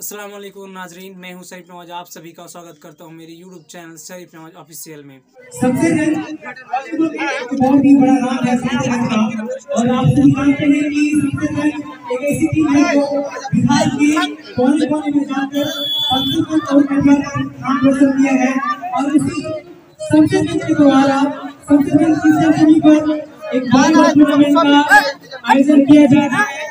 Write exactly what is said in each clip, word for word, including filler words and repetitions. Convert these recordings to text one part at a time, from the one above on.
अस्सलाम वालेकुम नाजरीन, मैं हूं शरीफ नवाज। आप सभी का स्वागत करता हूं मेरे YouTube channel Sharif Nawaz official में। सबसे बहुत ही बड़ा नाम है और आप सभी जानते हैं कि एक ऐसी टीम है जो बिहार के कोने कोने में जाकर सबसे तौर पर नाम रोशन किया है और इसी सबसे के द्वारा सबसे की सरजमी पर एक बड़ा टूर्नामेंट का आयोजन किया जा रहा है।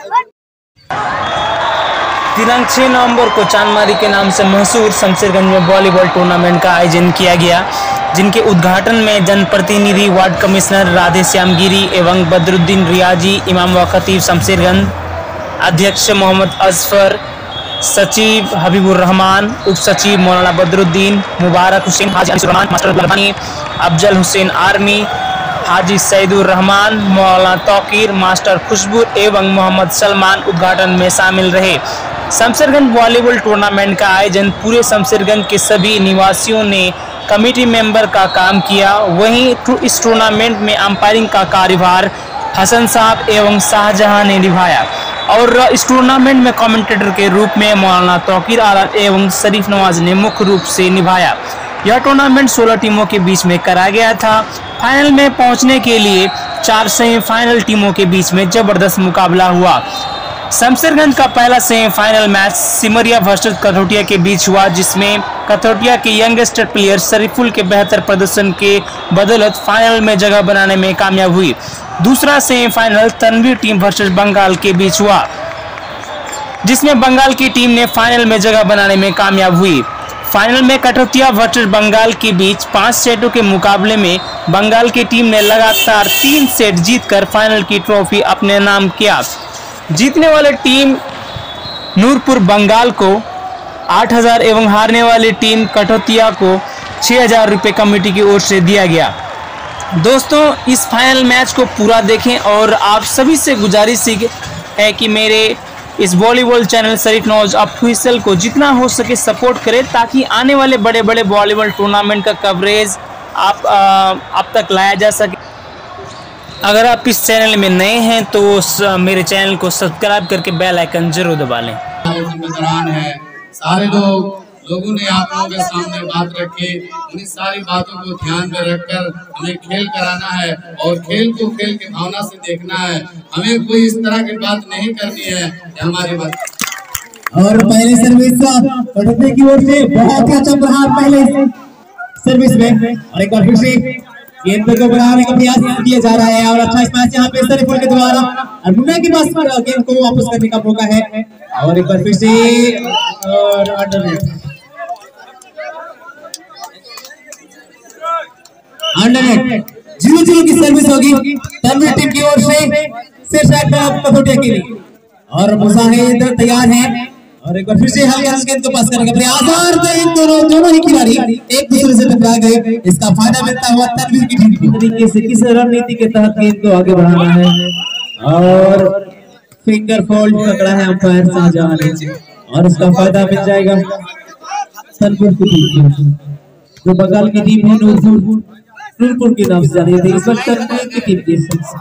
दिनांक छह नवंबर को चांदमारी के नाम से मशहूर शमशेरगंज में वॉलीबॉल टूर्नामेंट का आयोजन किया गया, जिनके उद्घाटन में जनप्रतिनिधि वार्ड कमिश्नर राधे श्याम गिरी एवं बदरुद्दीन रियाजी, इमाम व खतीब शमशेरगंज, अध्यक्ष मोहम्मद अजफर, सचिव हबीबुर रहमान, उप सचिव Maulana Badruddin, Mubarak Hussain, Haji Anisur Rahman, master Labani, Afzal Hussain army, Haji Saidur Rahman, Maulana Tauqir, master खुशबू एवं मोहम्मद सलमान उद्घाटन में शामिल रहे। शमशेरगंज वॉलीबॉल टूर्नामेंट का आयोजन पूरे शमशेरगंज के सभी निवासियों ने कमेटी मेंबर का काम किया। वहीं इस टूर्नामेंट में अंपायरिंग का कार्यभार हसन साहब एवं शाहजहां ने निभाया और इस टूर्नामेंट में कमेंटेटर के रूप में मौलाना तौकीर आलम एवं शरीफ नवाज ने मुख्य रूप से निभाया। यह टूर्नामेंट सोलह टीमों के बीच में कराया गया था। फाइनल में पहुंचने के लिए चार सेमीफाइनल टीमों के बीच में जबरदस्त मुकाबला हुआ। शमशेरगंज का पहला semifinal match Simaria versus Kathautia के बीच हुआ, जिसमें कथौटिया के यंगेस्ट प्लेयर शरीफुल के बेहतर प्रदर्शन के बदौलत फाइनल में जगह बनाने में कामयाब हुई। दूसरा semifinal Tanvir team versus Bengal के बीच हुआ, जिसमें बंगाल की टीम ने फाइनल में जगह बनाने में कामयाब हुई। फाइनल में कथौटिया वर्सेस बंगाल के बीच पांच सेटों के मुकाबले में बंगाल की टीम ने लगातार तीन सेट जीतकर फाइनल की ट्रॉफी अपने नाम किया। जीतने वाली टीम नूरपुर बंगाल को आठ हज़ार एवं हारने वाली टीम कथौटिया को छह हज़ार रुपये कमेटी की ओर से दिया गया। दोस्तों, इस फाइनल मैच को पूरा देखें और आप सभी से गुजारिश है कि मेरे इस volleyball channel Sharif Nawaz official को जितना हो सके सपोर्ट करें, ताकि आने वाले बड़े बड़े वॉलीबॉल टूर्नामेंट का कवरेज आप आप तक लाया जा सके। अगर आप इस चैनल में नए हैं तो मेरे चैनल को सब्सक्राइब करके बेल आइकन जरूर दबा लें। है सारे लोग लोगों ने आप लोगों के सामने बात रखी, उन्हीं सारी बातों को ध्यान में रखकर हमें खेल कराना है और खेल को खेल की भावना से देखना है। हमें कोई इस तरह की बात नहीं करनी है कि हमारी बात। और पहले सर्विस कथौटिया की ओर से बहुत ही अच्छा रहा पहले सर्विस में, और एक बार फिर से गेंद को बनाने का प्रयास किया जा रहा है और अच्छा स्मैश यहाँ पे शरीफुल के द्वारा और मुन्ना के पास गेंद को वापस करने का मौका है और एक बार फिर से और अंडरनेट अंडरनेट जीरो जीरो की सर्विस होगी तनवीर टीम की ओर से शीर्षक कथौटिया के लिए और मुजाहिद तैयार है और एक बार फिर से हल्के हल्के गेंद को पास करने का प्रयास और दोनों दोनों ही खिलाड़ी एक दूसरे से टकरा गए। इसका फायदा मिलता हुआ तनवीर की टीम को। तरीके से किस रणनीति के तहत गेंद को आगे बढ़ाना है और फिंगर फोल्ड पकड़ा है अंपायर शाहजहां ने और इसका फायदा मिल जाएगा तनवीर की टीम को, जो बंगाल की टीम है नूरपुर नूरपुर के नाम से जानी जाती है। इस वक्त तनवीर की टीम के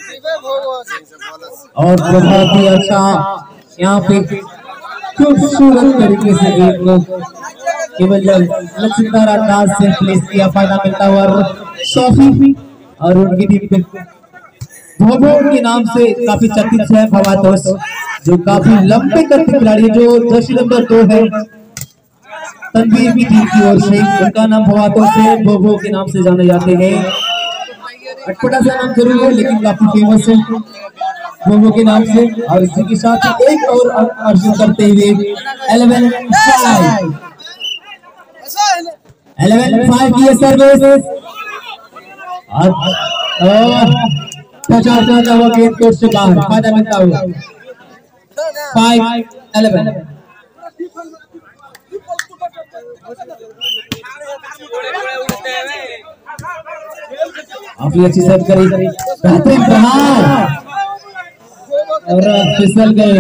और बहुत ही अच्छा यहाँ पे खूबसूरत तरीके से गेंद को केवल लचीदार अंदाज से प्लेस किया, फायदा मिलता हुआ सोफी और उनकी टीम पे भोभो के नाम से काफी चर्चित है फवातोस, जो काफी लंबे करते खिलाड़ी जो दस नंबर दो है तनवीर की टीम की ओर से। उनका नाम फवातोस है, भोभो के नाम से जाने जाते हैं। अटपटा सा नाम जरूर है लेकिन काफी फेमस है भोभो के नाम से। और इसी के साथ एक और अर्जित करते हुए इलेवन फाइव इलेवन फाइव की सर्विस और पचास हुआ गेंद कोर्ट से बाहर, फायदा मिलता हुआ फाइव इलेवन। काफी अच्छी सर्व करी, बेहतरीन प्रहार और फिसल गए।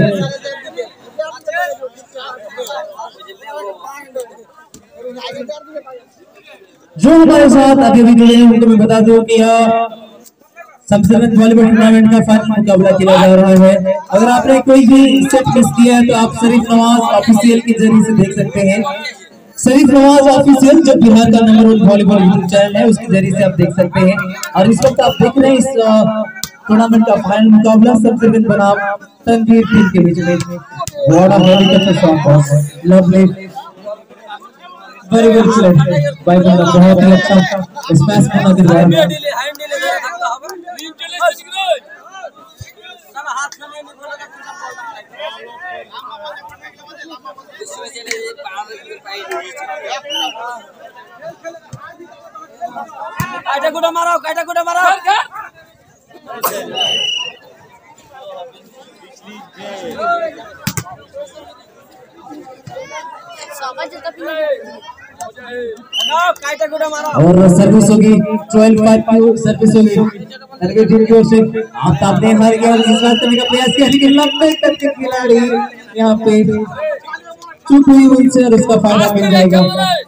जो हमारे साथ आगे भी जुड़े हैं उनको मैं बता दूं कि शमशेरगंज वॉलीबॉल टूर्नामेंट का फाइनल मुकाबला खेला जा रहा है। अगर आपने कोई भी सेट मिस किया है तो आप शरीफ नवाज ऑफिशियल के जरिए से देख सकते हैं। शरीफ नवाज ऑफिशियल जो बिहार का number one volleyball YouTube channel है उसके जरिए से आप देख सकते हैं। और इस वक्त आप देख रहे हैं इस टूर्नामेंट का फाइनल मुकाबला शमशेरगंज बनाम तनवीर टीम के बीच में। बड़ा helicopter shot, lovely, very well played by बंदा, बहुत ही अच्छा स्मैश करना दिल रहा है। काटा गुड़ा मारो, काटा गुड़ा मारो। और सर्विस होगी ट्वेल्व फाइव की सर्विस होगी तनवीर टीम की ओर से। आप आपने हार गया और इस बात करने का प्रयास किया लेकिन लंबे करके खिलाड़ी यहाँ पे चूक हुई हुई से और इसका फायदा मिल जाएगा।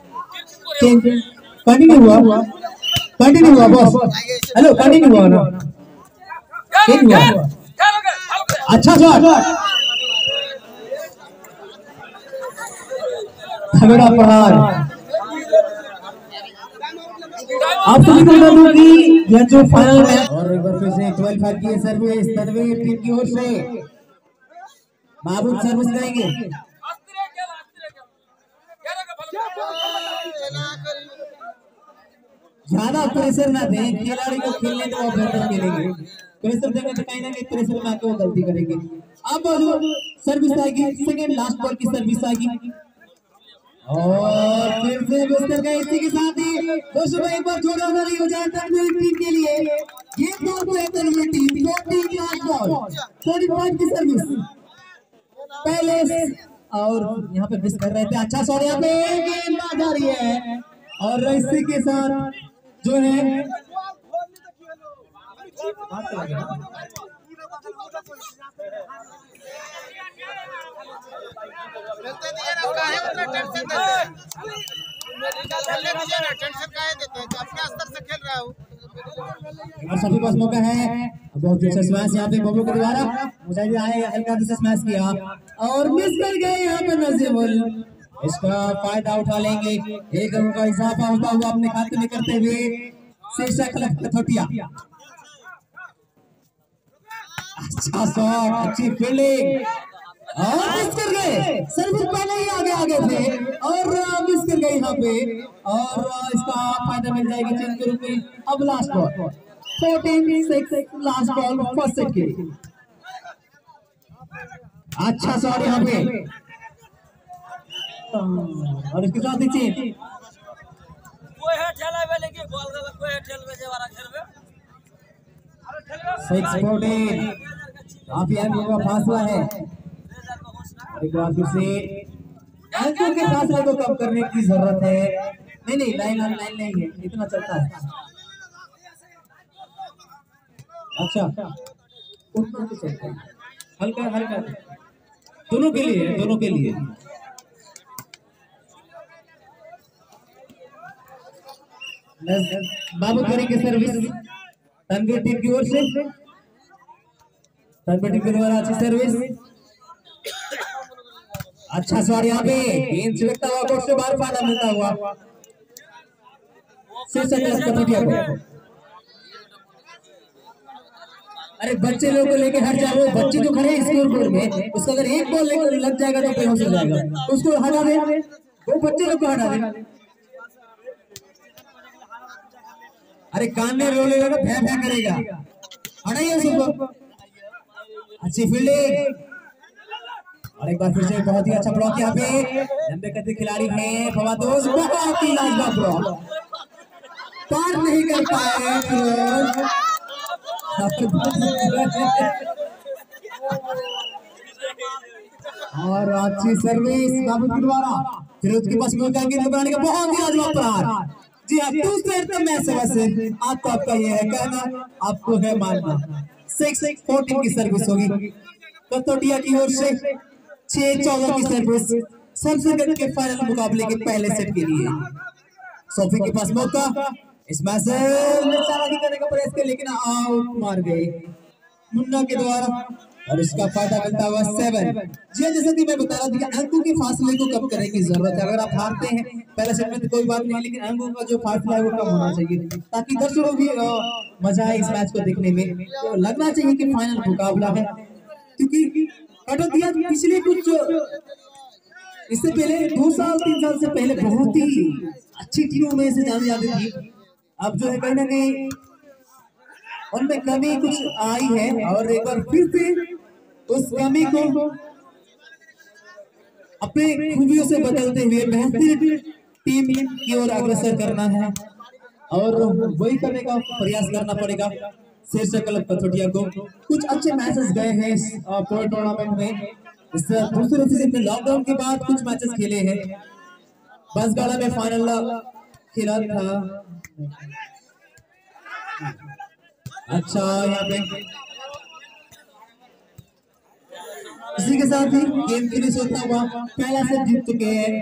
कंटिन्यू हुआ कंटिन्यू हुआ बॉस, हेलो कंटिन्यू हुआ ना, ठीक हुआ, अच्छा शॉट, तगड़ा प्रहार। आप सभी को बता दूं कि यह जो फाइनल है और एक बार फिर से ट्वेल्व फाइव की सर्विस तनवीर टीम की ओर से बाबू सर्विस करेंगे। ज्यादा प्रेशर ना दें, खिलाड़ी को खेलने तो वो बेहतर खेलेंगे, प्रेशर देंगे तो कहीं ना कहीं प्रेशर में आके वो गलती करेंगे। अब सर्विस आएगी, सेकंड लास्ट बॉल की सर्विस आएगी और फिर से मिस्टर का इसी के साथ ही दोस्तों एक बार छोड़ा नहीं हो जाए तनवीर टीम के लिए। ये बॉल है Tanvir team fourteen last ball पैंतालीस की सर्विस पहले और यहाँ पे मिस कर रहे थे। अच्छा शॉट यहाँ पे गेंदबाज आ रही है और इसी के साथ जो है और सभी पास मौका है, बहुत अच्छा स्मैश यहाँ पे बबलू के द्वारा मुजाहिद आए, हल्का से स्मैश किया और मिस कर गए यहाँ पे नजीमुल। इसका फायदा उठा लेंगे, एक रन का इजाफा होता हुआ अपने खाते में करते हुए शीर्षक कथोटिया। अच्छा शॉट, अच्छी फील्डिंग और मिस कर गए, सर्विस पहले ही आगे आगे थे और मिस कर गए यहाँ पे और इसका फायदा मिल जाएगा चेंज के रूप में। अब last ball fourteen six last ball first set के लिए। अच्छा शॉट यहाँ पे और इसके साथ नीचे कोई है ठेला पे लेके बॉल गलत, कोई है ठेल पे जेवारा खेल में सिक्स फोर्टीन काफी अहम फासला है। एक बार फिर से अंकों के फासले को कम करने की जरूरत है। नहीं नहीं लाइन ऑन लाइन नहीं है, इतना चलता है। अच्छा उतना तो चलता है, हल्का हल्का दोनों के लिए, दोनों के लिए। बाबू करेंगे सर्विस तनवीर टीम की ओर से, तनवीर टीम के द्वारा अच्छी सर्विस। अच्छा शॉट यहाँ पे गेंद छिड़कता हुआ कोर्ट से बाहर, फायदा मिलता हुआ अरे बच्चे लोग को लेके हट जाओ, बच्चे जो खड़े हैं स्कोर बोर्ड में, उसको अगर एक बॉल लग जाएगा तो बेहोश हो जाएगा, उसको हटा दे, वो बच्चे लोग को हटा दे। अरे कान में रोलेगा तो भैं भैं करेगा, हटाइए उसको। अच्छी फील्डिंग और एक बार फिर से बहुत ही अच्छा ब्लॉक यहाँ पे, लंबे कद के खिलाड़ी हैं फवादोस, बहुत ही लाजवाब ब्लॉक, पार नहीं कर पाए और अच्छी सर्विस बाबू के द्वारा, फिरोज के पास मौका बनाने का बहुत ही लाजवाब प्रहार। जी हाँ, दूसरे मैच से वैसे आपको आपका ये है कहना, आपको है मानना। सिक्स फोर्टीन की सर्विस होगी कथोटिया की ओर से, छह चौदह की सर्विस शमशेरगंज के फाइनल मुकाबले के पहले सेट के लिए। सोफी के पास मौका, इस मैच में चालाकी करने का प्रयास किया लेकिन आउट मार गए मुन्ना के द्वारा और इसका फायदा मिलता हुआ सेवन। जी जैसा कि मैं बता रहा था कि अंकों के फासले को कम करने की जरूरत है। अगर आप हारते हैं पहले सेट में तो कोई बात नहीं, लेकिन अंकों का जो फासला है वो कम होना चाहिए ताकि दर्शकों भी मजा आए इस मैच को देखने में। तो लगना चाहिए कि फाइनल मुकाबला है, क्योंकि कटौतियां पिछले कुछ इससे पहले दो साल तीन साल से पहले बहुत ही अच्छी टीमों में से जानी जाती थी। अब जो है कहीं ना कहीं उनमें कमी कुछ आई है और एक बार फिर से उस कमी को अपने खूबियों से बदलते हुए बेहतरीन टीम की ओर अग्रसर करना है और वही करने का प्रयास करना पड़ेगा शीर्षक क्लब कथोटिया को। कुछ अच्छे मैचेस गए हैं इस प्रो टूर्नामेंट में। इस दूसरे सीजन में लॉकडाउन के बाद कुछ मैचेस खेले हैं। बसगाड़ा में फाइनल खेला था। अच्छा यहाँ पे इसी के साथ ही गेम फिनिश होता हुआ पहला सेट जीत चुके हैं।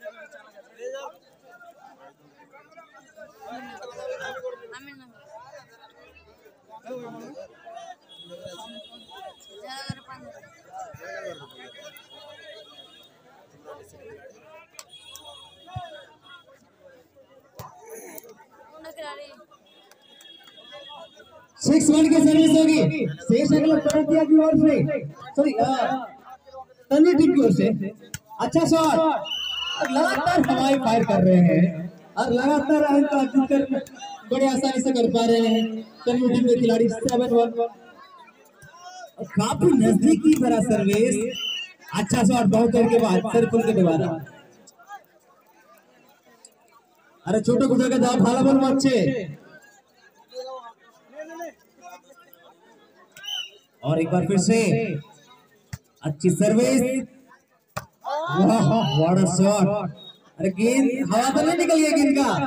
सिक्स वन की सर्विस होगी शेष अगला कटौतिया की ओर से, सॉरी तन्वी टीम की ओर से। अच्छा शॉट, लगातार हवाई फायर कर रहे हैं और लगातार अंक बड़े आसानी से कर पा रहे हैं तन्वी टीम के खिलाड़ी। सेवन वन काफी नजदीकी भरा सर्विस। अच्छा शॉट बहुत देर के बाद सरपुल के द्वारा। अरे छोटे कुटा का दाव भाला बल अच्छे और एक बार फिर से अच्छी सर्विस। वाह व्हाट अ शॉट। अरे गेंद हवा तो नहीं निकल गया गेंद का।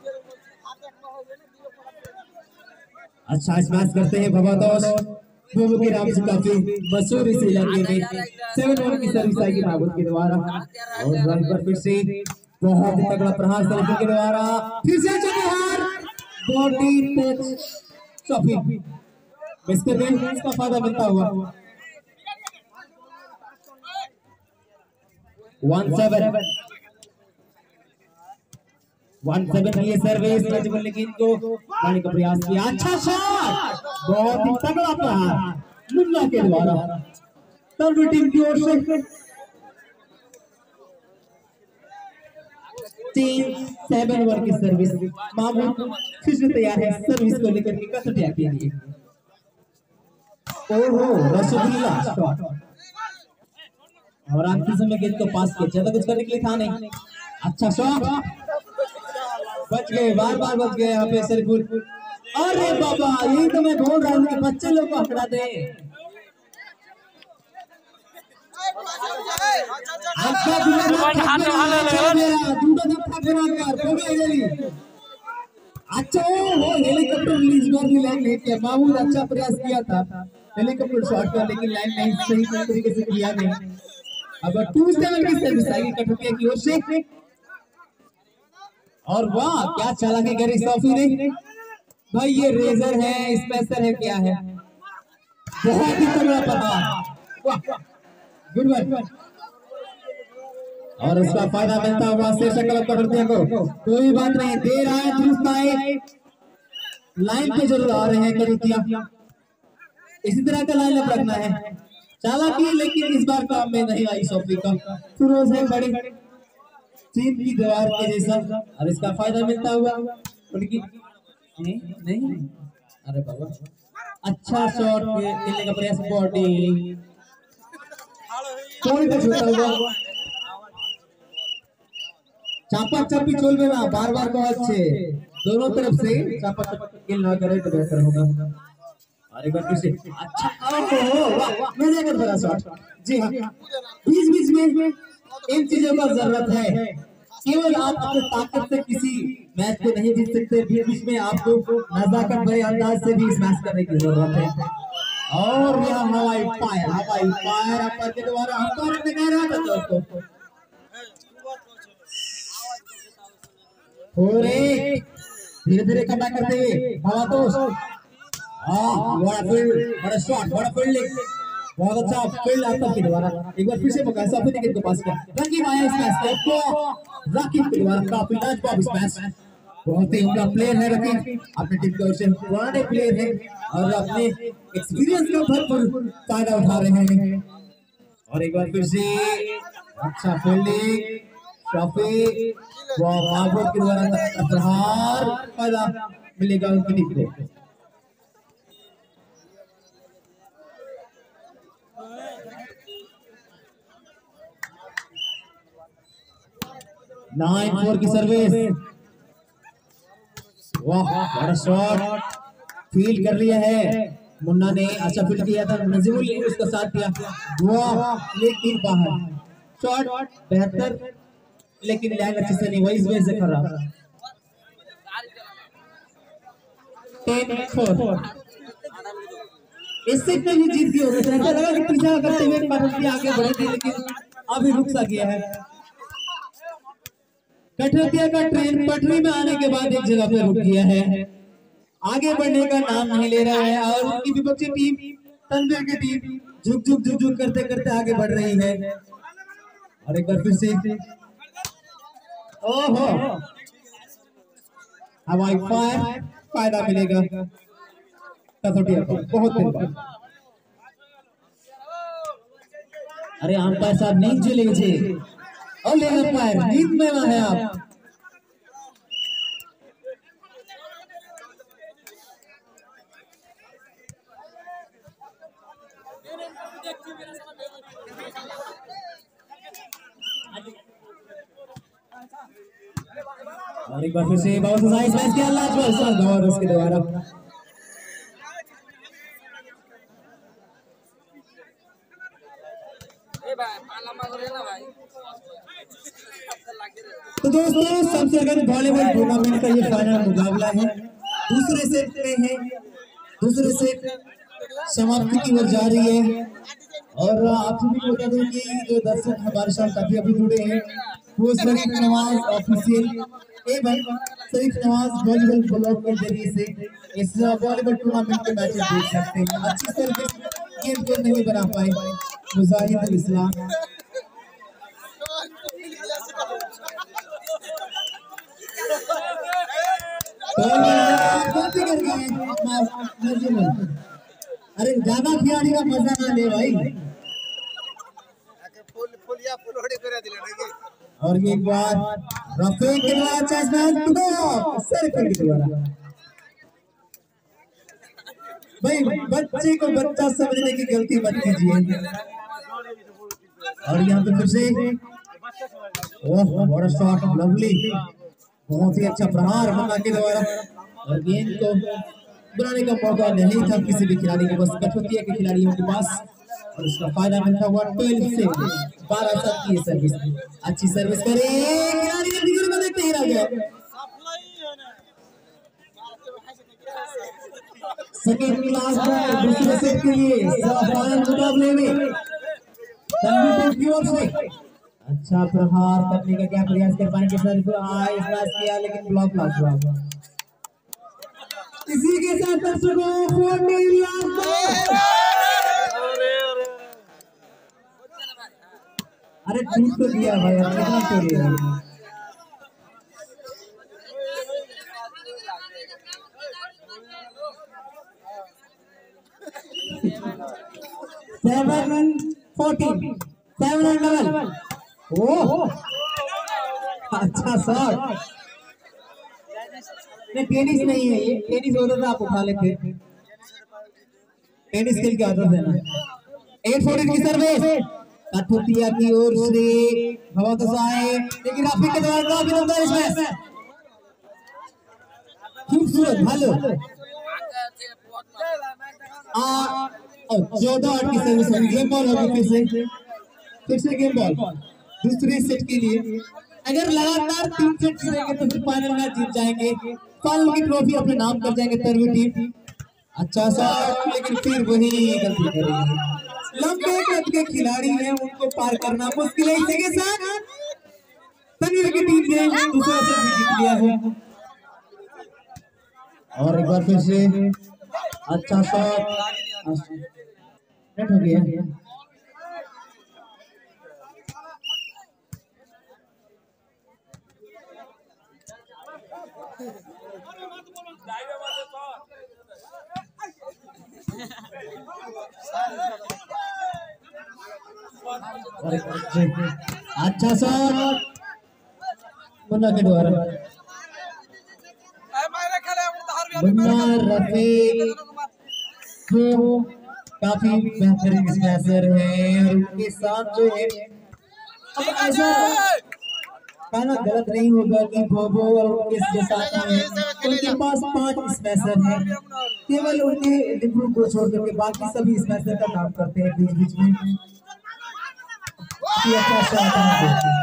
अच्छा स्मैश करते हैं भवादोस बोबो के नाम से काफी मशहूर इस इलाके में। सेवन वन की सर्विस आएगी भागवत के द्वारा और एक बार फिर से बहुत ही तगड़ा प्रहार सर्विस के द्वारा। फिर से अच्छा प्रहार बॉडी टच चॉपिंग इसके में इसका फायदा मिलता हुआ। वन सेवन वन सेवन ये सर्विस प्रतिबल लेकिन को मारने का प्रयास किया। अच्छा शॉट बहुत ही तगड़ा प्रहार मुन्ना के द्वारा तन्वी टीम की ओर से। तीन सेवन वन की सर्विस मामूद फिर से तैयार है सर्विस को लेकर के कटौतिया के लिए। ओहो रसगुल्ला शॉट और अंतिम समय गेंद को पास किया, ज्यादा कुछ करने के लिए था नहीं। अच्छा शॉट बच गए, बार बार बच गए यहाँ पे सरपुर। अरे बाबा ये तो मैं बोल रहा हूँ कि बच्चे लोग को हटा दे। अच्छा अच्छा वो हेलीकॉप्टर रिलीज कर भी लाइन नहीं किया। महमूद अच्छा प्रयास किया था हेलीकॉप्टर शॉट का, लेकिन लाइन नहीं सही तरीके से किया नहीं। अब टू सेवन की सर्विस आएगी कटौतिया की ओर से और वाह क्या चालाकी करी सॉफी ने। भाई ये रेजर है स्पेसर है क्या है, बहुत ही तगड़ा प्रहार। वाह गुड वन और उसका फायदा मिलता हुआ शीर्षक क्लब कटौतिया को। कोई बात नहीं, दे रहा है दुरुस्त आए लाइन पे जरूर आ रहे हैं कटौतिया। इसी तरह का लाइन अप रखना है। चालाकी लेकिन इस बार काम में नहीं आई सॉफी का। फिरोज है बड़े चीन की दीवार के जैसा और इसका फायदा मिलता हुआ उनकी नहीं नहीं अरे बाबा अच्छा शॉट खेलने का प्रयास बॉडी थोड़ी देर छूटा हुआ। चापा चप्पी चोल में ना बार बार को अच्छे दोनों तरफ से चापा चप्पी खेलना करे तो बेहतर होगा। और एक बार फिर से अच्छा ओहो वाह मजे का बड़ा शॉट। जी हाँ बीच बीच में इन चीजों का जरूरत है। केवल आप अपने ताकत से किसी मैच को नहीं जीत सकते, बीच बीच में आपको नजाकत भरे अंदाज से भी स्मैश करने की जरूरत है। और यहाँ हवाई फायर हवाई फायर अंपायर के द्वारा अंपायर ने कह रहा था दोस्तों पूरे धीरे धीरे कम बैक करते हुए भवातोष, हाँ बड़ा फील्ड, बड़ा शॉट, बड़ा फील्डिंग, बहुत अच्छा फील्ड आता के द्वारा। एक बार फिर से मौका साफ विकेट के पास किया, रकीब आया इस मैच के आपको रकीब के द्वारा काफी लाजवाब इस मैच। बहुत ही उम्दा प्लेयर है रकीब, अपने टीम के ओर से पुराने प्लेयर हैं और अपने एक्सपीरियंस का भरपूर फायदा उठा रहे हैं। और एक बार फिर से अच्छा फील्डिंग, ट्रॉफी बाबर के द्वारा प्रहार, फायदा मिलेगा उनकी टीम को। नाइन फोर की सर्विस, वाह बड़ा शॉट फील्ड कर लिया है मुन्ना ने, अच्छा फील्ड किया था, नजीमुल ने उसका साथ दिया, वाह लेकिन बाहर शॉट बेहतर लेकिन लैंग अच्छे से नहीं, वही वजह से खराब। टेन फोर इससे भी जीत गई होगी, ऐसा लगा कि पीछा करते हुए पार्टी आगे बढ़े थे लेकिन अभी रुक सा गया है। कठरतिया का ट्रेन पटरी में आने के बाद एक जगह पे रुक गया है, आगे बढ़ने का नाम नहीं ले रहा है और उनकी विपक्षी टीम तंजौर की टीम झुक झुक झुक झुक करते करते आगे बढ़ रही है। और एक बार फिर से ओहो हवाई फायर, फायदा मिलेगा कथोटिया को बहुत दिन बाद। अरे अंपायर साहब नींद जो लीजिए और ले अंपायर नींद में है आप। और एक बार फिर से बहुत नाइस मैच किया लाजवाब और उसके द्वारा तो दोस्तों शमशेरगंज वॉलीबॉल टूर्नामेंट का ये फाइनल मुकाबला है, दूसरे सेट में है, दूसरे सेट समाप्ति की ओर जा रही है। और आप सभी को बता दूं कि जो दर्शक हमारे साथ काफी अभी जुड़े हैं वो शरीफ नवाज ऑफिशियल एवं शरीफ नवाज वॉलीबॉल ब्लॉग के जरिए से इस वॉलीबॉल टूर्नामेंट के मैच देख सकते हैं। अच्छी सर्विस गेम को नहीं बना पाए मुजाहिद इस्लाम, अरे ज्यादा खिलाड़ी का मजा ना ले भाई। और एक बार रफीक के द्वारा के द्वारा भाई बच्चे को बच्चा समझने की गलती मत कीजिए। और यहाँ पे फिर से ओह बड़ा शॉट, लवली, बहुत ही अच्छा प्रहार मन्ना के द्वारा और गेंद को बनाने का मौका नहीं था किसी भी खिलाड़ी को, बस कठपुतलिया के खिलाड़ियों के पास और उसका फायदा मिलता हुआ ट्वेल्व से बारह तक की सर्विस, अच्छी सर्विस करे खिलाड़ी ने बिगड़ में देखते ही रह गया। सेकंड क्लास में दूसरे सेट के लिए फाइनल मुकाबले में तंजौर की ओर से अच्छा प्रहार करने का क्या प्रयास कर पाएंगे सर, इस मैच किया लेकिन ब्लॉक लग गया। इसी के साथ दर्शकों फोर्टीन लाख अरे टूट तो दिया भाई, कितना तो दिया seven fourteen seven and level. ओह अच्छा शॉट, नहीं टेनिस नहीं है ये, टेनिस होता था आप उठा लेते, टेनिस खेल के आदत है ना। एट फोर्टीन की सर्विस कठपुतलिया की ओर से बहुत आए लेकिन रफीक के द्वारा काफी नंबर इसमें खूबसूरत हेलो आ चौदह आठ की सर्विस होगी, गेम बॉल होगी फिर से फिर से गेम बॉल दूसरे सेट के लिए। अगर लगातार तीन सेट जीतेंगे तो फिर फाइनल मैच जीत जाएंगे, फाइनल की ट्रॉफी अपने नाम कर जाएंगे तंजौर टीम। अच्छा सा लेकिन फिर वही गलती करेंगे, लंबे कद के खिलाड़ी हैं उनको पार करना मुश्किल है। इसी के साथ तंजौर की टीम ने दूसरा सेट भी जीत लिया है। और एक बार फिर से अच्छा शॉट नेट हो गया। अच्छा शॉट मुन्ना के द्वारा। मुन्ना रफीक तो काफी बेहतरीन स्मैशर है और उनके साथ जो है अब ऐसा कहना गलत नहीं होगा कि बोबो और उनके जो साथ हैं उनके पास पांच स्मैशर हैं, केवल उनके डिब्रू को छोड़ करके बाकी सभी स्मैशर का काम करते हैं बीच बीच में। अच्छा शॉट है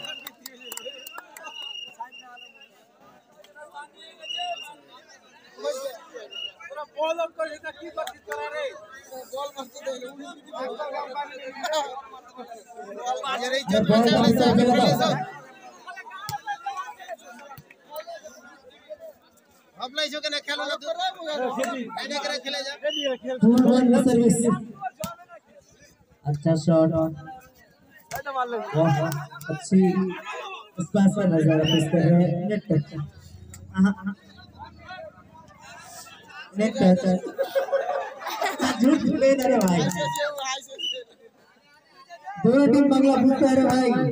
सर्विस। अच्छा शॉट अच्छी स्पास पर नजर कर रहे हैं। नेट टच नेट टच झूठ ले रहे भाई, दोनों टीम बंगला फूट रहे भाई।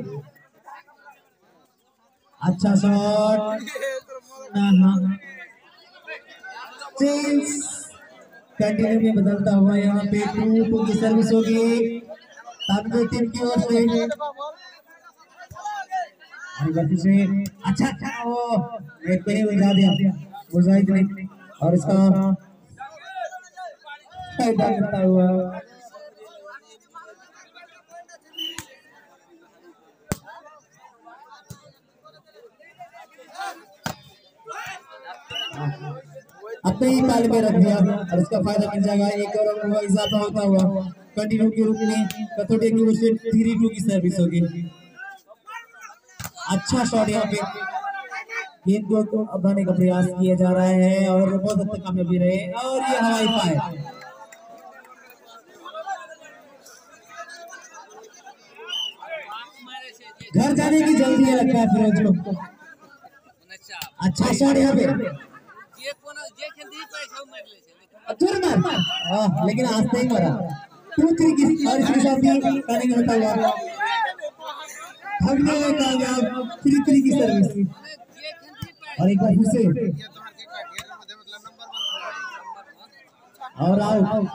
अच्छा शॉट चेंज कंटिन्यू में बदलता हुआ यहाँ पे टू टू की सर्विस होगी तानवे टीम की ओर से। से अच्छा अच्छा वो एक पे उलझा दिया मुजाहिद ने और इसका फायदा करता हुआ अपने ही ताल में रख दिया और इसका फायदा मिल जाएगा। एक और हुआ इजाफा होता हुआ कंटिन्यू के रूप में कथोड़े की ओर से थ्री टू की सर्विस होगी। अच्छा शॉट यहाँ पे गेंद को बढ़ाने का प्रयास किया जा रहा है और बहुत हद तक कामयाबी रहे और ये हवाई पाए। घर जाने की जल्दी है लगता है फिरोज को। अच्छा शॉट यहाँ पे मार लेकिन आज नहीं मरा टू थ्री की और इसके साथ ही करने का होता हुआ भागने में कामयाब थ्री थ्री की सर्विस और एक बार फिर से और आउट।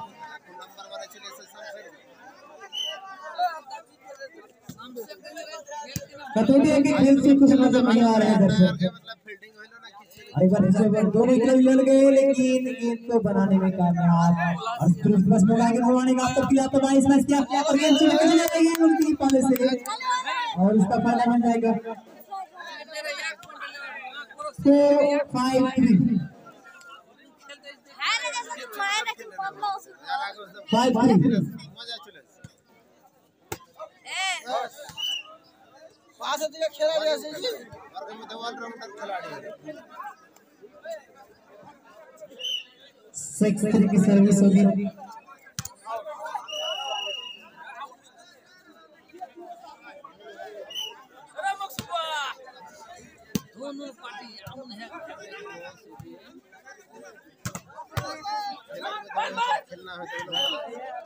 कटोटिया के खेल से कुछ नजर नहीं आ रहा है दर्शक। एक बार फिर से दोनों खिलाड़ी लड़ गए लेकिन गेंद को बनाने में कामयाब और फिर बस मोबाइल के दबाने का आपको किया तो भाई इसमें क्या और गेंद चले जाएगी उनकी पाले से और इसका फायदा मिल जाएगा। Four five three five three pass दिया खेला जैसे जी और में दवाल राउंडर खिलाड़ी सिक्स थ्री की सर्विस होगी। दोनों पार्टी आउन है खेलना है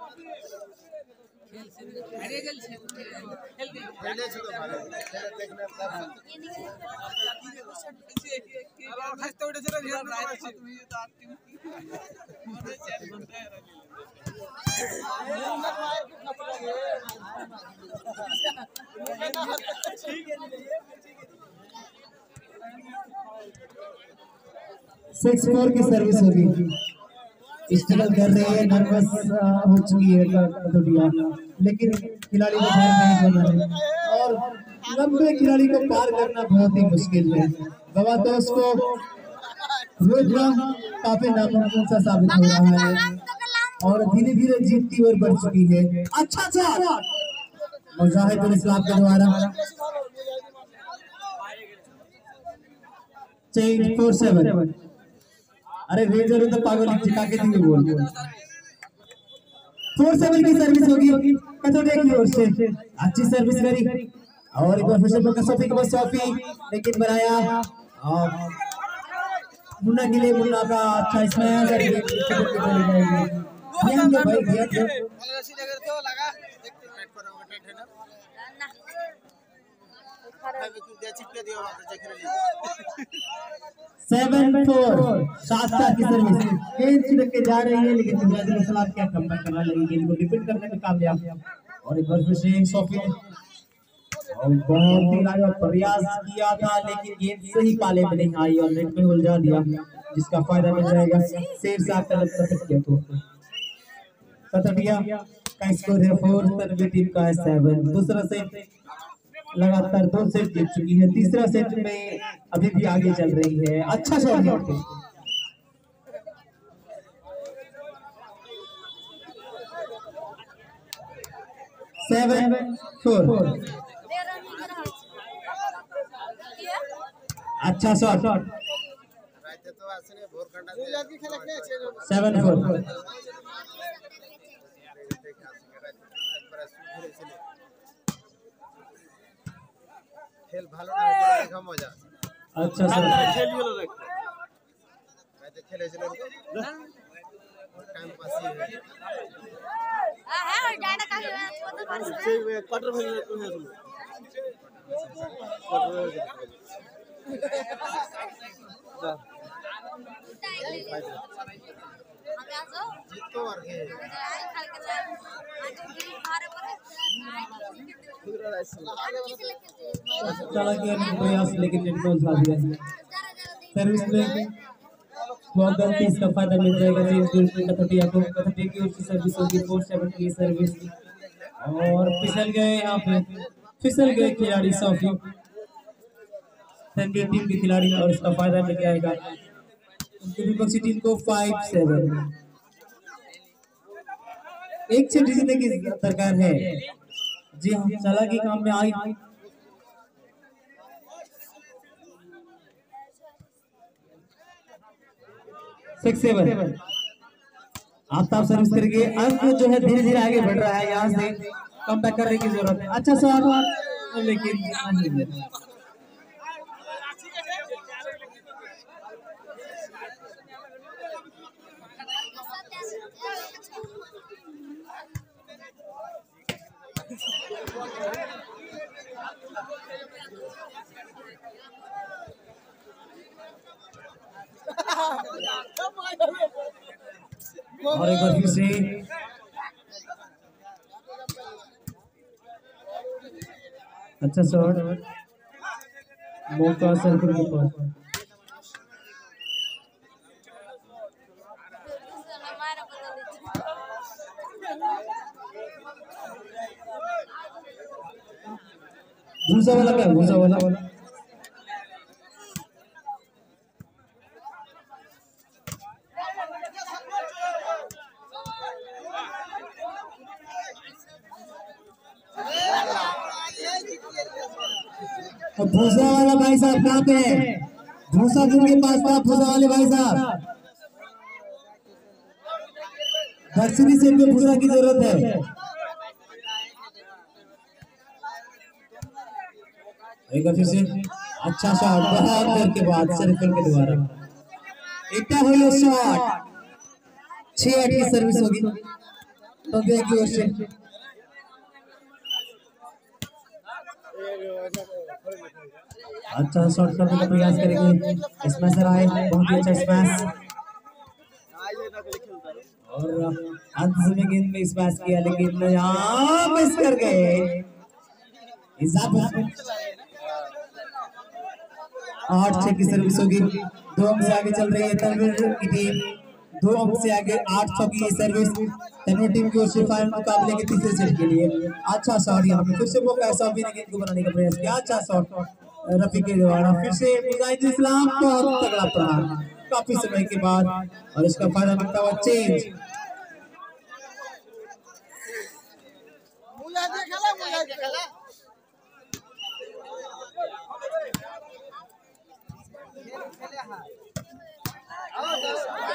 खेल से अरे गल से खेल दे पहले से तो देखने अब फर्स्ट तो जरा ध्यान रखो तुम ये तो टीम की चैट बनता है सिक्स फोर की सर्विस होगी। स्ट्रगल कर रहे हैं, नर्वस हो चुकी है कटोटिया लेकिन खिलाड़ी को हार नहीं करना है और लंबे खिलाड़ी को पार करना बहुत ही मुश्किल है। गवा दोस्त को रोजना काफी नामुमकिन सा साबित हो रहा है और धीरे धीरे जीत की ओर बढ़ चुकी है। अच्छा शॉट मुजाहिदुल इस्लाम के द्वारा चेंज फोर सेवन अरे रेजर तो पागल चिका के दी बोल फोर सेवन की सर्विस होगी कतोड़े की ओर से अच्छी सर्विस करी और एक बार फिर से मौका सोफी के पास सोफी लेकिन बनाया और मुन्ना के लिए मुन्ना का अच्छा इसमें अगर ये ध्यान दो भाई ध्यान दो सेवन फोर शास्त्रा की सर्विस गेंद छिड़क के जा रही है लेकिन मुजाहिद सलाम क्या कमबैक करना लगी गेंद को डिफेंड करने में कामयाब और एक बार फिर से सोफी और बहुत ही लाजवाब प्रयास किया था लेकिन गेंद सही पाले में नहीं आई और नेट में उलझा दिया जिसका फायदा मिल जाएगा शेर साथ तरफ कटक किया तो कटकिया का स्कोर है फोर तनवीर टीम का है सेवन दूसरा सेट लगातार दो सेट जीत चुकी है तीसरा सेट में अभी भी आगे चल रही है अच्छा शॉट है सेवन फोर अच्छा शॉट सेवन फोर खेल ভালো না দেখা মজা अच्छा सर खेल গুলো দেখো রাতে খেলেছিল না টাইম পাস ही है हां है और डायना का तो पास है क्वार्टर फाइनल में हয়েছিল जीतो और के चला गया प्रयास लेकिन नेट में उलझा दिया सर्विस में बहुत गलती इसका फायदा मिल जाएगा चेंज में कथटिया को कथटिया की ओर से सर्विस होगी फोर सेवन की सर्विस और फिसल गए यहाँ पे फिसल गए खिलाड़ी सोफी तनवीर टीम के खिलाड़ी और इसका फायदा मिल जाएगा उनकी विपक्षी टीम को फाइव सेवन एक से जीतने की दरकार है जी हाँ चला की काम में आई सिक्स सेवन आफ्ताब सर्विस करके अंक जो है धीरे धीरे आगे बढ़ रहा है यहाँ से कम बैक करने की जरूरत है अच्छा सवाल लेकिन और एक बार फिर से अच्छा शॉट मौका सर्कल के पास भूसा वाला क्या भूसा वाला वाला भूसा वाला भाई साहब कहाँ पे है भूसा जिनके पास था भूसा वाले भाई साहब दर्शनी से इनको भूसा की जरूरत है एक बार फिर से अच्छा शॉट बहुत देर के बाद सर्कल के द्वारा इतना हुई शॉट छह आठ की सर्विस होगी तो देखिए ओर से अच्छा शॉट करने का प्रयास करेंगे स्मैशर आए बहुत ही अच्छा स्मैश और अंत में गेंद में स्मैश किया लेकिन यहाँ मिस कर गए आठ छह की सर्विस होगी दो अंक से आगे चल रही है तनवीर की टीम दो अंक से आगे आठ छह की सर्विस तनवीर टीम की ओर से फाइनल मुकाबले के तीसरे सेट के लिए अच्छा शॉट यहाँ पे फिर से वो कैसा भी गेंद को बनाने का प्रयास किया अच्छा शॉट रफी के द्वारा फिर से मुजाहिद इस्लाम बहुत तगड़ा प्रहार काफी समय के बाद और इसका फायदा मिलता हुआ चेंज खेले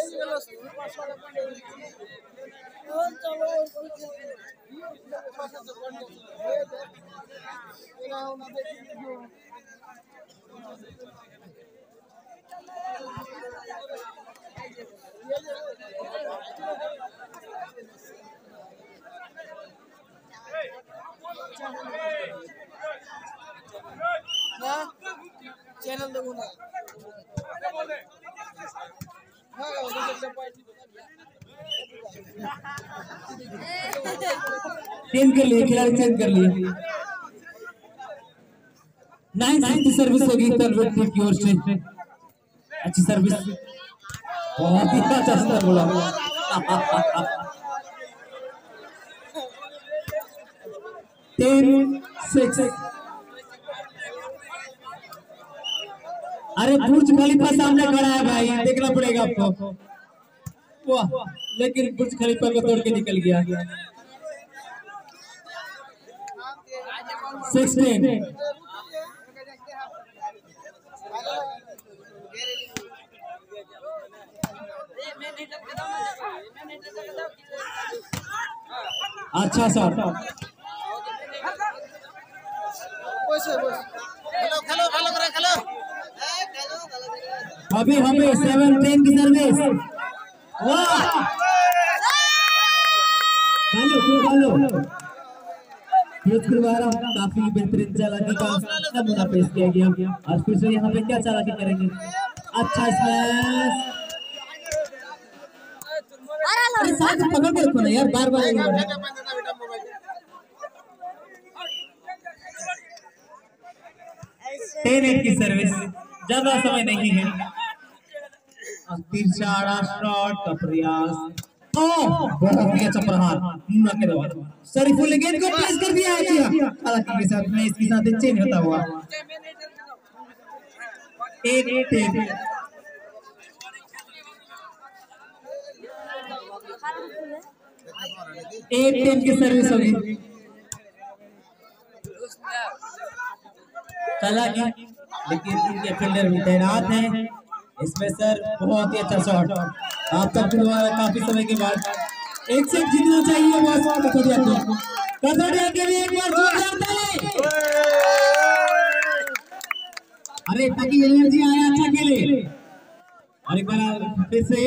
चैनल देखो ना चेंज कर लिए, खिलाड़ी चेंज कर लिए। नाइन सिक्सटी सर्विस होगी तनवीर टीम की ओर से। अच्छी सर्विस, बहुत ही अच्छा स्तर बोला। Ten six. अरे बुर्ज खलीफा सामने खड़ा है भाई, देखना पड़ेगा आपको। वाह, लेकिन बुर्ज खलीफा को तोड़ के निकल गया। सिक्सटीन। अच्छा शॉट। खेलो खेलो खेलो खेलो अभी हमें सेवनटीन की सर्विस। वाह, हेलो हेलो काफी बेहतरीन चालाकी का नमूना पेश किया गया। और फिर से यहाँ पे क्या चालाकी करेंगे। अच्छा स्मैश। अरे साथ पकड़ के रखो ना यार, बार बार। टेन एट की सर्विस, ज्यादा समय नहीं है। तिरछा शॉट का प्रयास। ओह, बहुत ही अच्छा प्रहार मुन्ना के द्वारा। शरीफुल गेंद को प्रेस कर दिया है किया। हालांकि के साथ में इसके साथ चेंज होता हुआ एट एट। एट टेन की सर्विस होगी। हालांकि लेकिन इनके फील्डर भी तैनात हैं। इसमें सर बहुत ही अच्छा शॉट। आप तक दोबारा काफी समय के बाद एक सेट जीतना चाहिए बस। कथोड़िया को कथोड़िया के लिए एक बार जोरदार ताली। अरे ताकि एनर्जी आया अच्छा खेले। और एक बार फिर से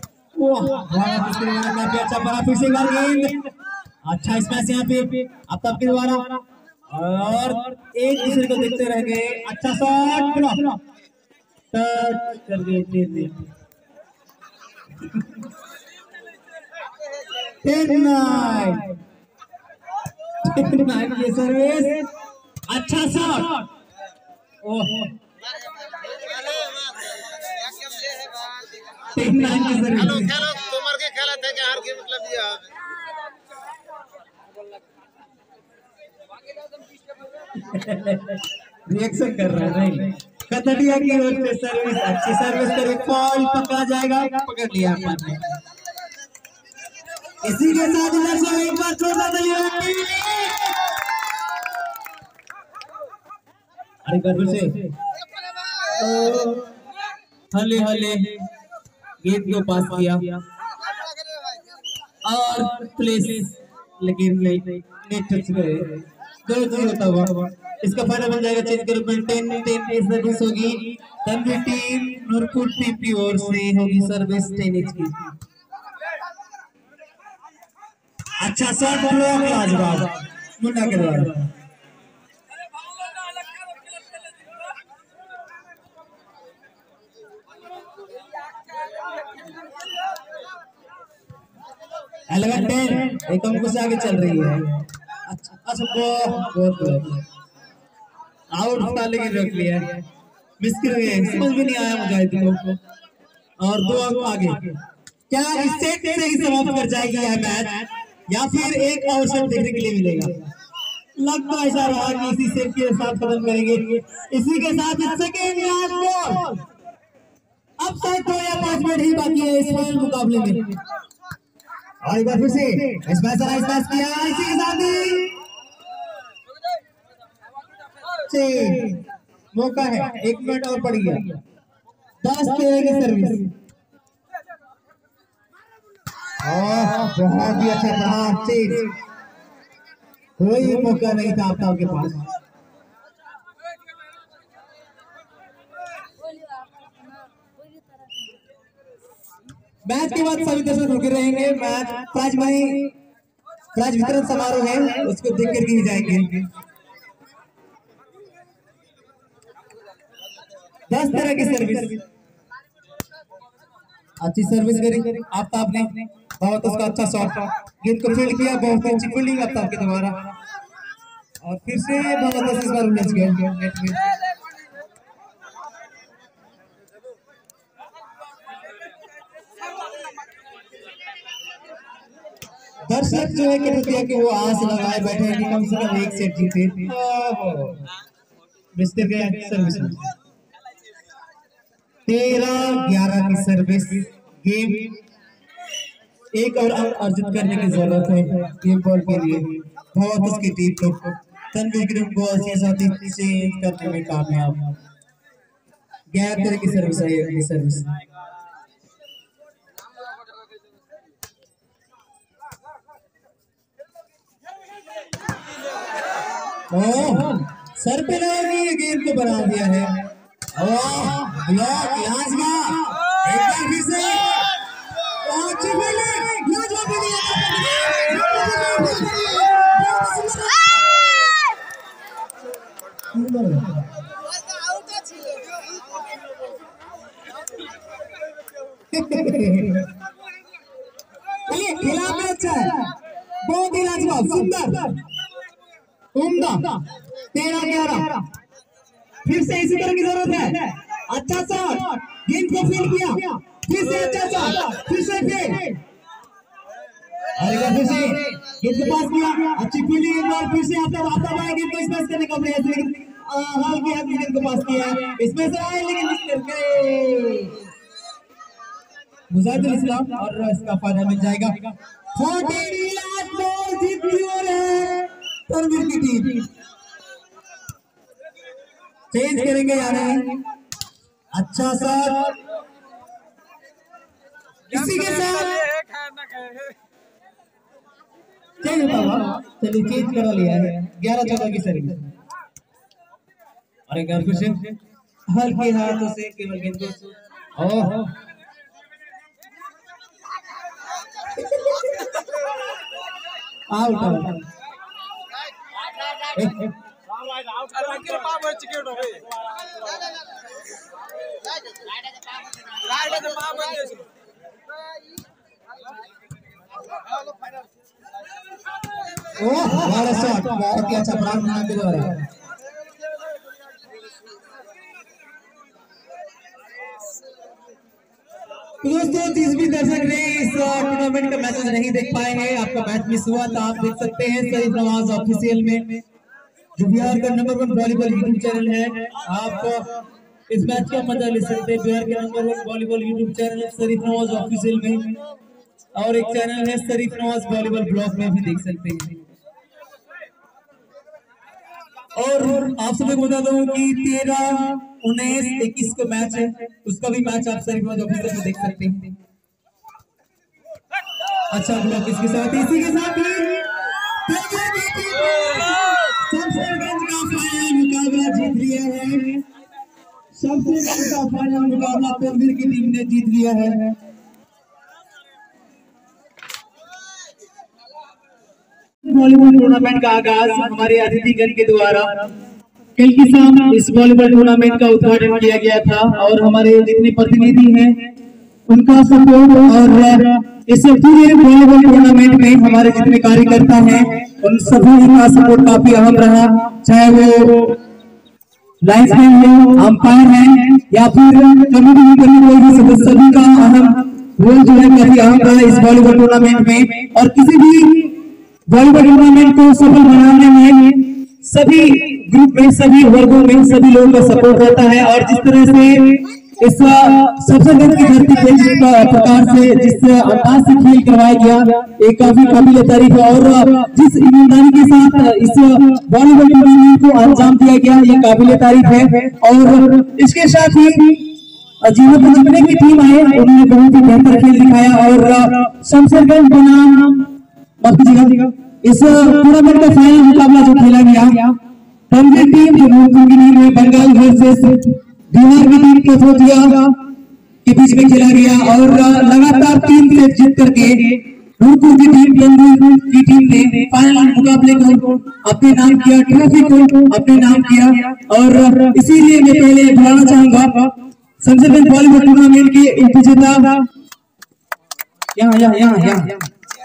काफी अच्छा पड़ा। फिर से एक बार गेंद, अच्छा स्मैश यहाँ पे अब तक के द्वारा। और एक दूसरे को देखते रह गए। अच्छा शॉट, टच कर गए। Ten nine. टेन नाइन की सर्विस, अच्छा शॉट। ओह, टेन नाइन की सर्विस। खेलो खेलो तुमर के खेला थे कि हार के मतलब दिया। रिएक्शन कर रहा है नहीं। कतड़िया की ओर से सर्विस, अच्छी सर्विस करे। फॉल पकड़ा जाएगा, पकड़ लिया आपने। इसी के साथ इधर से एक बार छोटा सा अरे फिर से हले हले गेंद को पास किया और प्लेस, लेकिन नेट टच गए। दो दो होता हुआ इसका फाइनल बन जाएगा। चेंज के रूप में टेन टेन की सर्विस होगी। तनवीर टीम नूरपुर टीम की ओर से होगी सर्विस टेन एच की। अच्छा शॉट, ब्लॉक लाजवाब मुन्ना के द्वारा। इलेवन टेन एक अंक से आगे चल रही है। अच्छा अच्छा बहुत आउट था लेकिन रोक लिया। मिस कर गए, समझ में नहीं आया मुझे को। और दो अंक आगे। क्या इस सेट से ही समाप्त कर जाएगी यह मैच या फिर एक अवसर देखने के लिए मिलेगा? लगता ऐसा रहा कि इसी सेट के साथ खत्म करेंगे। इसी के साथ सेकेंड लास्ट बॉल। अब तक तो या पांच मिनट ही बाकी है इस फाइनल मुकाबले में। और एक बार फिर से स्मैश स्मैश किया। इसी के साथ ही मौका है, एक मिनट और पड़ गया। दस तेरह की सर्विस। बहुत ही अच्छा प्रहार, तेज, कोई मौका नहीं था आफ्ताब के पास। मैच के बाद सभी दर्शक रुके रहेंगे। मैच प्राइज मनी प्राइज वितरण समारोह है, उसको देख करके ही जाएंगे। दस तरह की सर्विस, अच्छी सर्विस करी आफ्ताब ने, बहुत उसका अच्छा शॉट, गेंद को फील्ड किया, बहुत अच्छी फील्डिंग आफ्ताब के द्वारा, और फिर से बहुत इस बार उलझ गए नेट में। दर्शक जो है कृपया के वो आस लगाए बैठे हैं कि कम से कम एक सेट जीते। मिस्टर के सर्विस तेरह ग्यारह की सर्विस, गेम एक और अंक अर्जित करने की जरूरत है गेम बॉल के लिए। बहुत उसकी टीम को तनवीर ग्रुप को अच्छी साथी चेंज करने में कामयाब। ग्यारह तरह की सर्विस है अगली सर्विस। सर पे लगी, गेंद को बना दिया है। ब्लॉक लाजवा, एक बार फिर से खेला में अच्छा है, बहुत ही लाजवाब, सुंदर, उम्दा। तेरह ग्यारह, फिर से इसी तरह की जरूरत है। अच्छा शॉट, गेंद को फील्ड किया, फिर से अच्छा शॉट, फिर से फील्ड, फिर से गेंद को पास किया, अच्छी फील्डिंग, एक बार फिर से आफ्ताब आफ्ताब आए, गेंद को स्मैश करने का प्रयास, लेकिन हल्के हाथ गेंद को पास किया, इसमें से आए लेकिन मिस कर गए। मुजाहिदुल इस्लाम और इसका फायदा मिल जाएगा। चौंतीस लाख बॉल जीती है तनवीर की टीम। चेंज करेंगे यानी, अच्छा शॉट, इसी के साथ चेंज होगा। चलिए चेंज करा लिया है, ग्यारह चौदह की सर्विस, और एक बार फिर से हल्के हाथों से केवल गेंद को, ओह आउट आउट। शॉट बहुत ही अच्छा प्रारंभ के द्वारा। दोस्तों जिस भी दर्शक ने इस टूर्नामेंट का मैच नहीं देख पाए हैं, आपका मैच मिस हुआ तो आप देख सकते हैं शरीफ नवाज ऑफिशियल में, जो बिहार का number one volleyball YouTube channel है। आप इस मैच का मजा ले सकते हैं बिहार के number one volleyball YouTube channel Sharif Nawaz official में, और एक चैनल है शरीफ नवाज वॉलीबॉल ब्लॉग में भी देख सकते हैं। और आप सभी को बता दूं कि तेरह उन्नीस इक्कीस को मैच है, उसका भी मैच आप शरीफ नवाज ऑफिशियल में देख सकते हैं। अच्छा ब्लॉक इसके साथ इसी के साथ ही शमशेरगंज का फाइनल मुकाबला जीत लिया है। शमशेरगंज का फाइनल मुकाबला तनवीर की टीम ने जीत लिया है। वॉलीबॉल टूर्नामेंट का आगाज हमारे अतिथिगण के द्वारा कल की शाम इस वॉलीबॉल टूर्नामेंट का उद्घाटन किया गया था, और हमारे जितने प्रतिनिधि हैं उनका सपोर्ट, और इस पूरे वॉलीबॉल टूर्नामेंट में हमारे जितने कार्यकर्ता हैं उन सभी का सपोर्ट काफी अहम रहा, चाहे वो लाइन्समैन हो, अंपायर हैं, या फिर कमेटी करने कोई भी सदस्य, सभी का अहम रोल जो है काफी अहम रहा इस वॉलीबॉल टूर्नामेंट में। और किसी भी वॉलीबॉल टूर्नामेंट को सफल बनाने में सभी ग्रुप में, सभी वर्गों में सभी लोगों का सपोर्ट रहता है, और जिस तरह से इस शमशेरगंज की धरती पे जिस प्रकार से जिस अंदाज से खेल करवाया गया, एक काफी काबिल तारीफ है, और जिस ईमानदारी के साथ इस वॉलीबॉल टूर्नामेंट को अंजाम दिया गया, ये काबिल तारीफ है। और इसके साथ ही जीरो पे जितने भी टीम आए उन्होंने बहुत ही बेहतर खेल दिखाया और शमशेरगंज बनाम माफ कीजिएगा इस टूर्नामेंट का फाइनल मुकाबला जो खेला गया तंगीर टीम जो नूरपुर की टीम है बंगाल वर्सेस बिहार की टीम कथौतिया के बीच में खेला गया और लगातार तीन सेट जीत करके नूरपुर की टीम तंगीर की टीम ने फाइनल मुकाबले को अपने नाम किया, ट्रॉफी को अपने नाम किया और इसीलिए मैं पहले बुलाना चाहूंगा शमशेरगंज वॉलीबॉल टूर्नामेंट के विजेता यहाँ यहाँ यहाँ यहाँ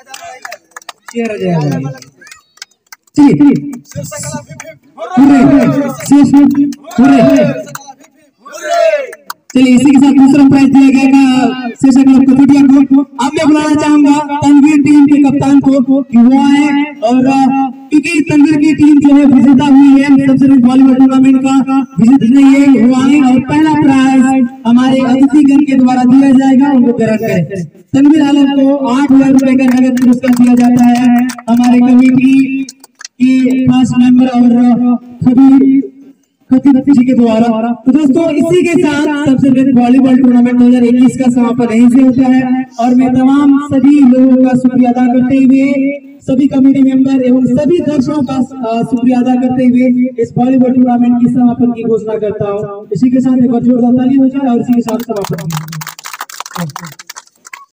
चलिए इसी के साथ दूसरा प्राइज दिया गया शीर्षक क्लब कथौतिया को। अब मैं बुलाना चाहूंगा तंगीर टीम के कप्तान को कि वो आए और क्योंकि तंगीर की टीम जो है विजेता हुई है शमशेरगंज वॉलीबॉल टूर्नामेंट का विजेता नहीं है वो आए और पहला प्राइज हमारे अतिथिगण के द्वारा दिया जाएगा उनको ग्रहण करें। तंगीर आलम को आठ हजार रुपए का नगद पुरस्कार दिया जाता है हमारे कमेटी के खास मेंबर और सभी जी के द्वारा। तो दोस्तों इसी के साथ शमशेरगंज वॉलीबॉल टूर्नामेंट दो हज़ार इक्कीस का समापन यहीं से होता है और मैं तमाम सभी लोगों का शुक्रिया अदा करते हुए सभी कमेटी मेंबर एवं सभी दर्शकों का शुक्रिया अदा करते हुए इस वॉलीबॉल टूर्नामेंट की समापन की घोषणा करता हूँ। इसी के साथ एक बार जोरदार ताली हो जाए और इसी के साथ समापन।